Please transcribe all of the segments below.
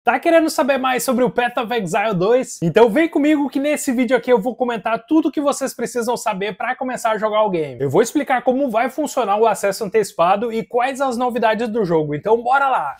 Tá querendo saber mais sobre o Path of Exile 2? Então vem comigo que nesse vídeo aqui eu vou comentar tudo que vocês precisam saber para começar a jogar o game. Eu vou explicar como vai funcionar o acesso antecipado e quais as novidades do jogo, então bora lá!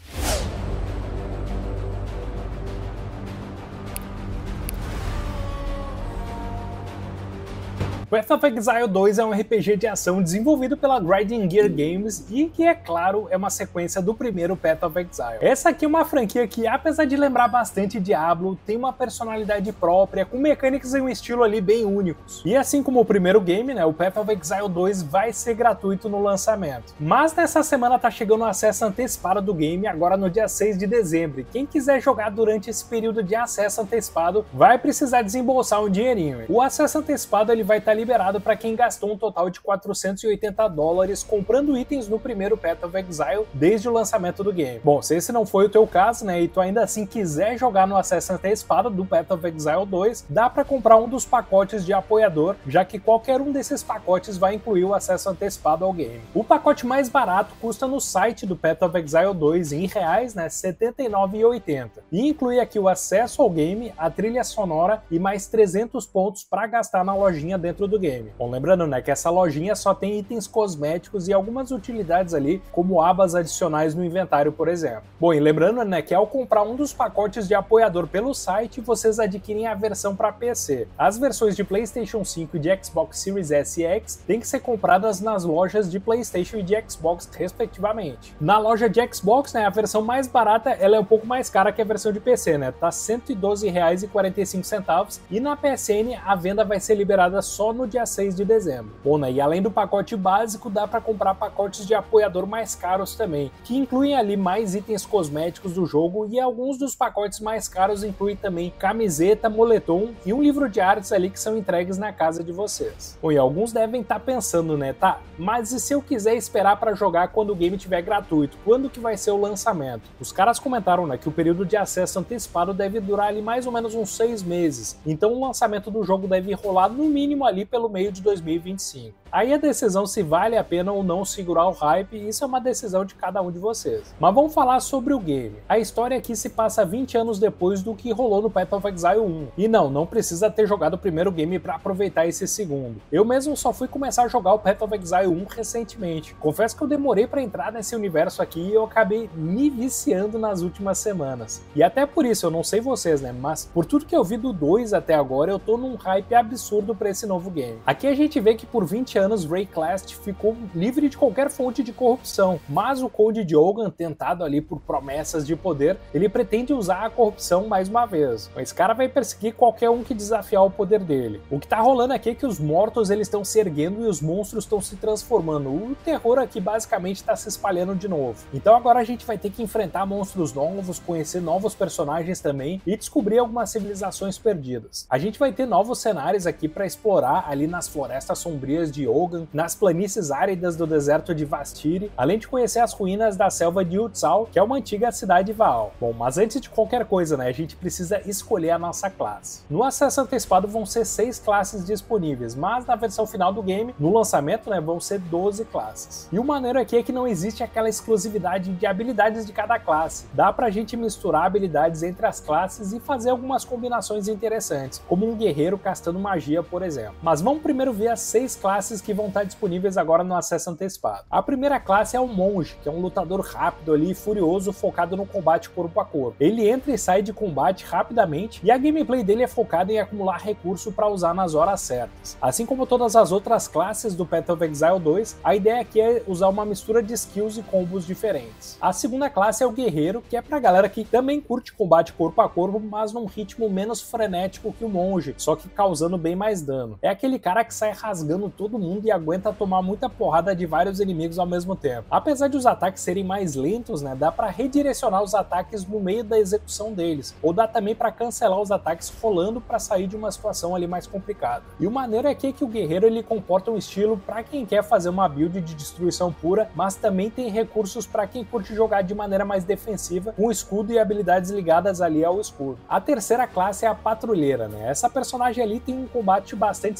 Path of Exile 2 é um RPG de ação desenvolvido pela Grinding Gear Games e que, é claro, é uma sequência do primeiro Path of Exile. Essa aqui é uma franquia que, apesar de lembrar bastante Diablo, tem uma personalidade própria, com mecânicas e um estilo ali bem únicos. E assim como o primeiro game, né, o Path of Exile 2 vai ser gratuito no lançamento. Mas nessa semana tá chegando o acesso antecipado do game, agora no dia 6 de dezembro. E quem quiser jogar durante esse período de acesso antecipado vai precisar desembolsar um dinheirinho. O acesso antecipado ele vai estar liberado para quem gastou um total de $480 comprando itens no primeiro Path of Exile desde o lançamento do game. Bom, se esse não foi o teu caso, né, e tu ainda assim quiser jogar no acesso antecipado do Path of Exile 2, dá para comprar um dos pacotes de apoiador, já que qualquer um desses pacotes vai incluir o acesso antecipado ao game. O pacote mais barato custa no site do Path of Exile 2 em reais, né, R$ 79,80, e inclui aqui o acesso ao game, a trilha sonora e mais 300 pontos para gastar na lojinha dentro do game. Bom, lembrando, né, que essa lojinha só tem itens cosméticos e algumas utilidades ali, como abas adicionais no inventário, por exemplo. Bom, e lembrando, né, que ao comprar um dos pacotes de apoiador pelo site, vocês adquirem a versão para PC. As versões de PlayStation 5 e de Xbox Series S e X têm que ser compradas nas lojas de PlayStation e de Xbox, respectivamente. Na loja de Xbox, né, a versão mais barata ela é um pouco mais cara que a versão de PC, né, tá R$ 112,45, e na PSN a venda vai ser liberada só no dia 6 de dezembro. Bom, né, e além do pacote básico, dá para comprar pacotes de apoiador mais caros também, que incluem ali mais itens cosméticos do jogo, e alguns dos pacotes mais caros incluem também camiseta, moletom e um livro de artes ali que são entregues na casa de vocês. Bom, e alguns devem estar pensando, né, tá, mas e se eu quiser esperar para jogar quando o game estiver gratuito? Quando que vai ser o lançamento? Os caras comentaram, né, que o período de acesso antecipado deve durar ali mais ou menos uns 6 meses, então o lançamento do jogo deve rolar no mínimo ali pelo meio de 2025. Aí a decisão se vale a pena ou não segurar o hype, isso é uma decisão de cada um de vocês. Mas vamos falar sobre o game. A história aqui se passa 20 anos depois do que rolou no Path of Exile 1. E não precisa ter jogado o primeiro game para aproveitar esse segundo. Eu mesmo só fui começar a jogar o Path of Exile 1 recentemente. Confesso que eu demorei para entrar nesse universo aqui e eu acabei me viciando nas últimas semanas. E até por isso, eu não sei vocês, né, mas por tudo que eu vi do 2 até agora, eu tô num hype absurdo para esse novo game. Aqui a gente vê que por 20 anos Wraeclast ficou livre de qualquer fonte de corrupção, mas o Conde Diogan, tentado ali por promessas de poder, ele pretende usar a corrupção mais uma vez. Esse cara vai perseguir qualquer um que desafiar o poder dele. O que tá rolando aqui é que os mortos eles estão se erguendo e os monstros estão se transformando. O terror aqui basicamente está se espalhando de novo. Então agora a gente vai ter que enfrentar monstros novos, conhecer novos personagens também e descobrir algumas civilizações perdidas. A gente vai ter novos cenários aqui para explorar ali nas florestas sombrias de Ogan, nas planícies áridas do deserto de Vastiri, além de conhecer as ruínas da selva de Utsal, que é uma antiga cidade de Vaal. Bom, mas antes de qualquer coisa, né, a gente precisa escolher a nossa classe. No acesso antecipado vão ser 6 classes disponíveis, mas na versão final do game, no lançamento, né, vão ser 12 classes. E o maneiro aqui é que não existe aquela exclusividade de habilidades de cada classe. Dá pra gente misturar habilidades entre as classes e fazer algumas combinações interessantes, como um guerreiro castando magia, por exemplo. Mas vamos primeiro ver as 6 classes que vão estar disponíveis agora no acesso antecipado. A primeira classe é o Monge, que é um lutador rápido ali e furioso focado no combate corpo a corpo. Ele entra e sai de combate rapidamente e a gameplay dele é focada em acumular recurso para usar nas horas certas. Assim como todas as outras classes do Path of Exile 2, a ideia aqui é usar uma mistura de skills e combos diferentes. A segunda classe é o Guerreiro, que é pra galera que também curte combate corpo a corpo, mas num ritmo menos frenético que o Monge, só que causando bem mais dano. É aquele cara que sai rasgando todo mundo e aguenta tomar muita porrada de vários inimigos ao mesmo tempo. Apesar de os ataques serem mais lentos, né, dá para redirecionar os ataques no meio da execução deles, ou dá também para cancelar os ataques rolando para sair de uma situação ali mais complicada. E o maneiro é que o guerreiro ele comporta um estilo para quem quer fazer uma build de destruição pura, mas também tem recursos para quem curte jogar de maneira mais defensiva, com escudo e habilidades ligadas ali ao escudo. A terceira classe é a patrulheira, né? Essa personagem ali tem um combate bastante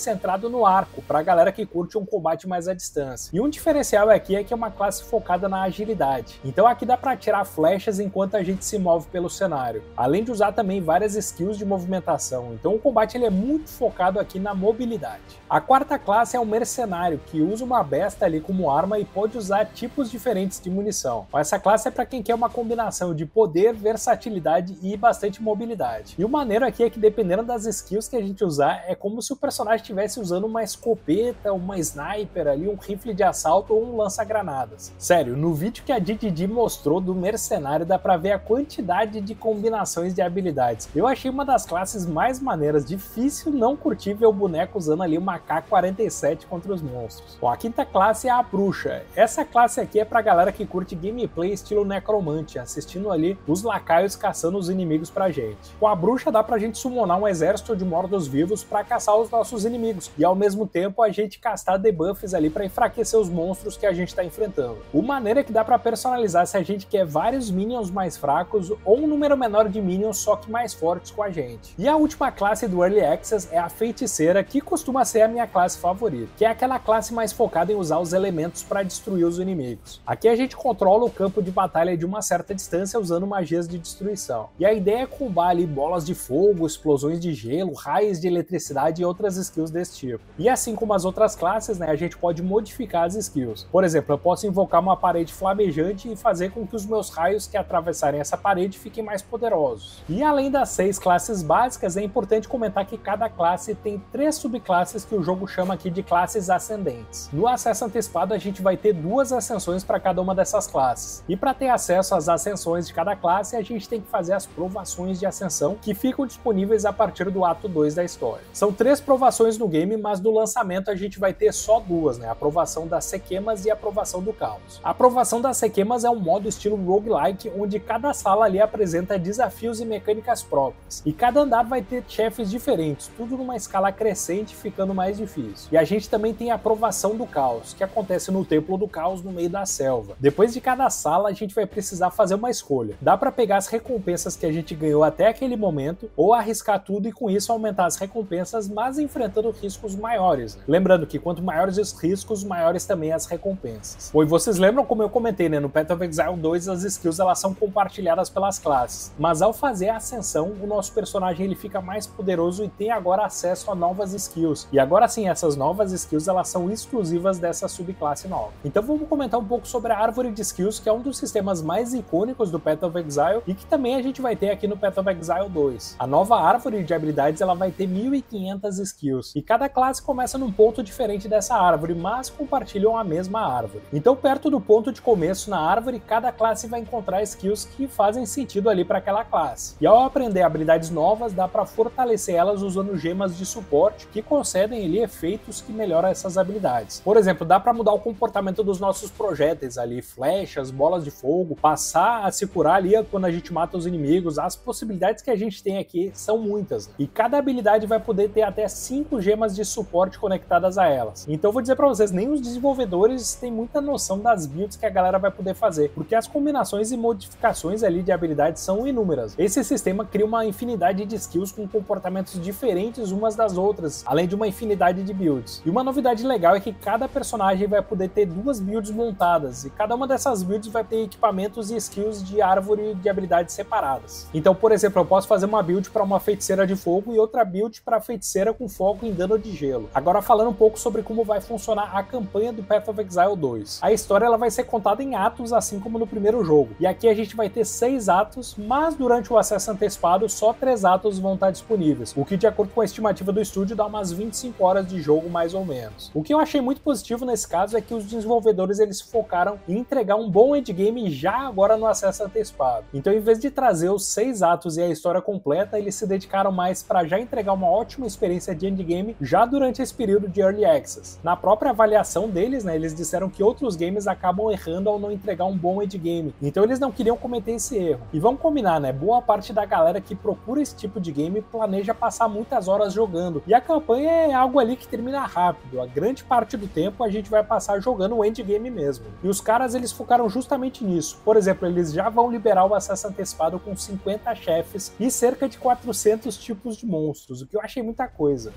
centrado no arco, pra galera que curte um combate mais à distância. E um diferencial aqui é que é uma classe focada na agilidade. Então aqui dá pra atirar flechas enquanto a gente se move pelo cenário, além de usar também várias skills de movimentação. Então o combate ele é muito focado aqui na mobilidade. A quarta classe é o mercenário, que usa uma besta ali como arma e pode usar tipos diferentes de munição. Essa classe é para quem quer uma combinação de poder, versatilidade e bastante mobilidade. E o maneiro aqui é que dependendo das skills que a gente usar, é como se o personagem estivesse usando uma escopeta, uma sniper ali, um rifle de assalto ou um lança-granadas. Sério, no vídeo que a DDD mostrou do mercenário dá pra ver a quantidade de combinações de habilidades. Eu achei uma das classes mais maneiras, difícil não curtir ver o boneco usando ali uma K-47 contra os monstros. Bom, a quinta classe é a bruxa. Essa classe aqui é pra galera que curte gameplay estilo necromante, assistindo ali os lacaios caçando os inimigos pra gente. Com a bruxa dá pra gente summonar um exército de mortos-vivos pra caçar os nossos inimigos, e ao mesmo tempo a gente castar debuffs ali pra enfraquecer os monstros que a gente tá enfrentando. O maneiro é que dá pra personalizar se a gente quer vários minions mais fracos ou um número menor de minions só que mais fortes com a gente. E a última classe do Early Access é a feiticeira, que costuma ser a minha classe favorita, que é aquela classe mais focada em usar os elementos para destruir os inimigos. Aqui a gente controla o campo de batalha de uma certa distância usando magias de destruição. E a ideia é combar ali bolas de fogo, explosões de gelo, raios de eletricidade e outras skills desse tipo. E assim como as outras classes, né, a gente pode modificar as skills. Por exemplo, eu posso invocar uma parede flamejante e fazer com que os meus raios que atravessarem essa parede fiquem mais poderosos. E além das 6 classes básicas, é importante comentar que cada classe tem 3 subclasses que o jogo chama aqui de classes ascendentes. No acesso antecipado a gente vai ter 2 ascensões para cada uma dessas classes. E para ter acesso às ascensões de cada classe, a gente tem que fazer as provações de ascensão que ficam disponíveis a partir do ato 2 da história. São 3 provações no game, mas no lançamento a gente vai ter só 2, né? A provação das Sequemas e a provação do caos. A provação das Sequemas é um modo estilo roguelike, onde cada sala ali apresenta desafios e mecânicas próprias. E cada andar vai ter chefes diferentes, tudo numa escala crescente, ficando mais difícil. E a gente também tem a provação do caos, que acontece no Templo do Caos no meio da selva. Depois de cada sala a gente vai precisar fazer uma escolha. Dá pra pegar as recompensas que a gente ganhou até aquele momento, ou arriscar tudo e com isso aumentar as recompensas, mas enfrentando riscos maiores, né? Lembrando que quanto maiores os riscos, maiores também as recompensas. Bom, e vocês lembram como eu comentei, né? No Path of Exile 2 as skills elas são compartilhadas pelas classes, mas ao fazer a ascensão, o nosso personagem ele fica mais poderoso e tem agora acesso a novas skills. E agora sim, essas novas skills elas são exclusivas dessa subclasse nova. Então vamos comentar um pouco sobre a árvore de skills, que é um dos sistemas mais icônicos do Path of Exile e que também a gente vai ter aqui no Path of Exile 2. A nova árvore de habilidades ela vai ter 1500 skills e cada classe começa num ponto diferente dessa árvore, mas compartilham a mesma árvore. Então perto do ponto de começo na árvore, cada classe vai encontrar skills que fazem sentido ali para aquela classe. E ao aprender habilidades novas, dá para fortalecer elas usando gemas de suporte que concedem ali efeitos que melhoram essas habilidades. Por exemplo, dá para mudar o comportamento dos nossos projéteis ali, flechas, bolas de fogo, passar a se curar ali quando a gente mata os inimigos. As possibilidades que a gente tem aqui são muitas, né? E cada habilidade vai poder ter até 5 gemas de suporte conectadas a elas. Então eu vou dizer para vocês, nem os desenvolvedores têm muita noção das builds que a galera vai poder fazer, porque as combinações e modificações ali de habilidades são inúmeras. Esse sistema cria uma infinidade de skills com comportamentos diferentes umas das outras, além de uma infinidade de builds. E uma novidade legal é que cada personagem vai poder ter 2 builds montadas, e cada uma dessas builds vai ter equipamentos e skills de árvore de habilidades separadas. Então, por exemplo, eu posso fazer uma build para uma feiticeira de fogo e outra build para feiticeira com foco em dano de gelo. Agora falando um pouco sobre como vai funcionar a campanha do Path of Exile 2. A história ela vai ser contada em atos, assim como no primeiro jogo. E aqui a gente vai ter 6 atos, mas durante o acesso antecipado só 3 atos vão estar disponíveis, o que de acordo com a estimativa do estúdio dá umas 25 horas de jogo mais ou menos. O que eu achei muito positivo nesse caso é que os desenvolvedores eles focaram em entregar um bom endgame já agora no acesso antecipado. Então em vez de trazer os 6 atos e a história completa, eles se dedicaram mais para já entregar uma ótima experiência de endgame já durante esse período de Early Access. Na própria avaliação deles, né, eles disseram que outros games acabam errando ao não entregar um bom endgame, então eles não queriam cometer esse erro. E vamos combinar, né, boa parte da galera que procura esse tipo de game planeja passar muitas horas jogando, e a campanha é algo ali que termina rápido, a grande parte do tempo a gente vai passar jogando o endgame mesmo. E os caras eles focaram justamente nisso. Por exemplo, eles já vão liberar o acesso antecipado com 50 chefes e cerca de 400 tipos de monstros, o que eu achei muita coisa. E aí como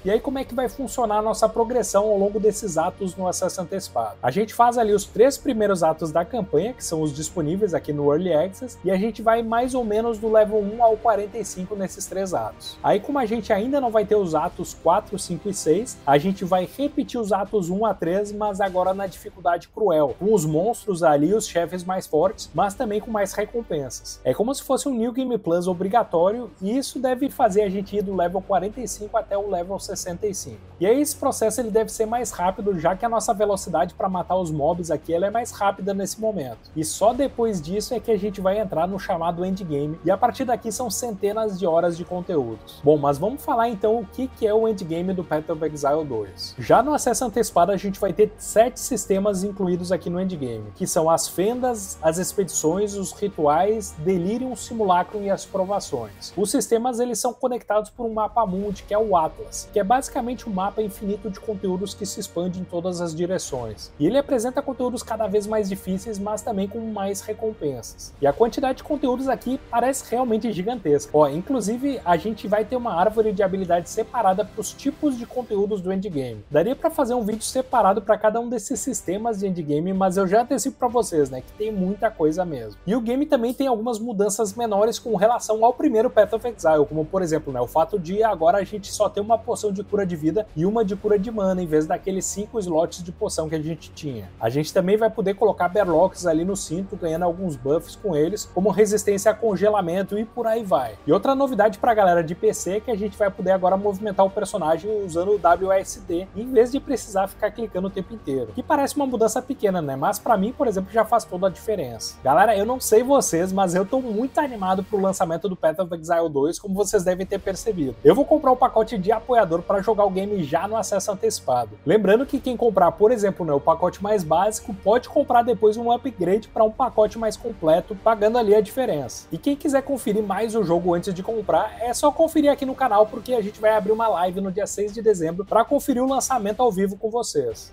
é que vai funcionar a nossa progressão ao longo desses atos no acesso antecipado. A gente faz ali os 3 primeiros atos da campanha, que são os disponíveis aqui no Early Access, e a gente vai mais ou menos do level 1 ao 45 nesses 3 atos. Aí, como a gente ainda não vai ter os atos 4, 5 e 6, a gente vai repetir os atos 1 a 3, mas agora na dificuldade cruel, com os monstros ali, os chefes mais fortes, mas também com mais recompensas. É como se fosse um New Game Plus obrigatório, e isso deve fazer a gente ir do level 45 até o level 65. E aí esse processo ele deve ser mais rápido, já que a nossa velocidade para matar os mobs aqui ela é mais rápida nesse momento. E só depois disso é que a gente vai entrar no chamado endgame, e a partir daqui são centenas de horas de conteúdos. Bom, mas vamos falar então o que é o endgame do Path of Exile 2. Já no acesso antecipado a gente vai ter 7 sistemas incluídos aqui no endgame, que são as fendas, as expedições, os rituais, Delirium, Simulacrum e as provações. Os sistemas eles são conectados por um mapa mundi, que é o Atlas, que é basicamente um mapa infinito de conteúdos que se expande em todas as direções. E ele apresenta conteúdos cada vez mais difíceis, mas também com mais recompensas. E a quantidade de conteúdos aqui parece realmente gigantesca. Ó, inclusive a gente vai ter uma árvore de habilidades separada para os tipos de conteúdos do endgame. Daria para fazer um vídeo separado para cada um desses sistemas de endgame, mas eu já antecipo para vocês, né, que tem muita coisa mesmo. E o game também tem algumas mudanças menores com relação ao primeiro Path of Exile, como por exemplo, né, o fato de agora a gente só ter uma poção de cura de vida e uma de cura de mana, em vez daqueles 5 slots de poção que a gente tinha. A gente também vai poder colocar Berlocks ali no cinto, ganhando alguns buffs com eles, como resistência a congelamento e por aí vai. E outra novidade pra galera de PC é que a gente vai poder agora movimentar o personagem usando o WASD, em vez de precisar ficar clicando o tempo inteiro. Que parece uma mudança pequena, né? Mas pra mim, por exemplo, já faz toda a diferença. Galera, eu não sei vocês, mas eu tô muito animado pro lançamento do Path of Exile 2, como vocês devem ter percebido. Eu vou comprar o pacote de apoiador para jogar o game já no acesso antecipado. Lembrando que quem comprar, por exemplo, né, o pacote mais básico, pode comprar depois um upgrade para um pacote mais completo, pagando ali a diferença. E quem quiser conferir mais o jogo antes de comprar, é só conferir aqui no canal, porque a gente vai abrir uma live no dia 6 de dezembro para conferir o lançamento ao vivo com vocês.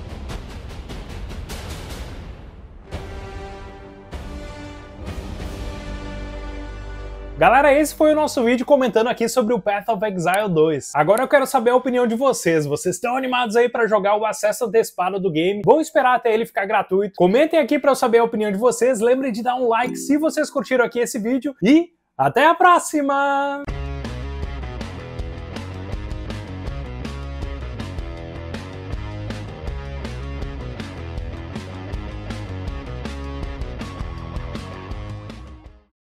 Galera, esse foi o nosso vídeo comentando aqui sobre o Path of Exile 2. Agora eu quero saber a opinião de vocês. Vocês estão animados aí para jogar o acesso antecipado do game? Vão esperar até ele ficar gratuito? Comentem aqui para eu saber a opinião de vocês. Lembrem de dar um like se vocês curtiram aqui esse vídeo e até a próxima!